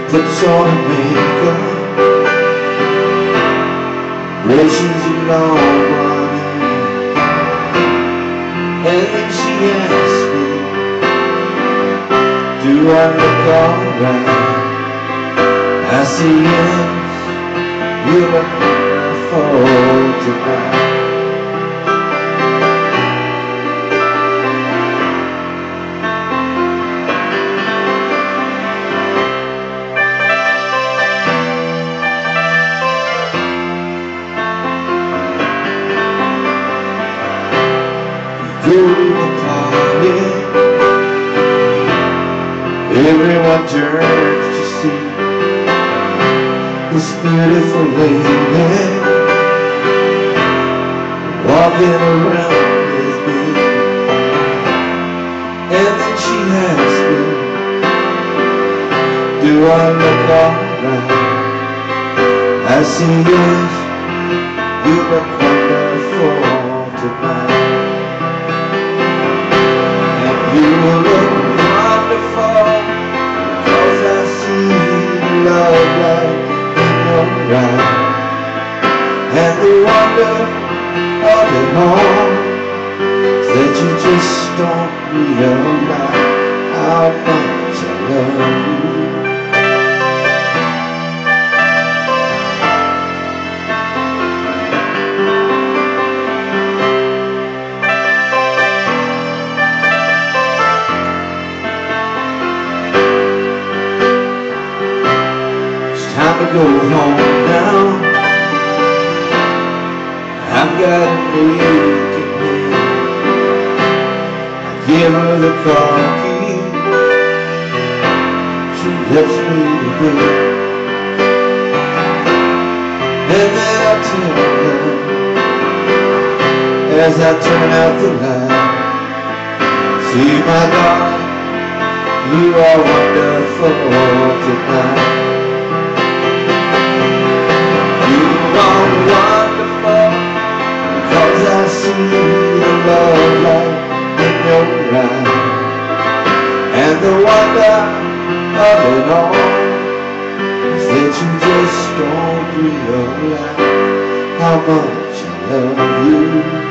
puts on makeup, rations a long money, and then she asks me, do I look alright? I say yes, you look wonderful tonight. Go to a party, everyone turns to see this beautiful lady walking around with me. And then she asks me, do I look alright? I say yes, you look wonderful tonight. You look wonderful, 'cause I see the love light in your eyes. And the wonder of it all is that you just don't realize how much I love you. Time to go home now. I've got a aching head. I give her the car key, she lets me to bed. And then I tell her, as I turn out the light, see my darling, you are wonderful tonight. Wonderful, because I see the love light in your eyes. And the wonder of it all is that you just don't realize how much I love you.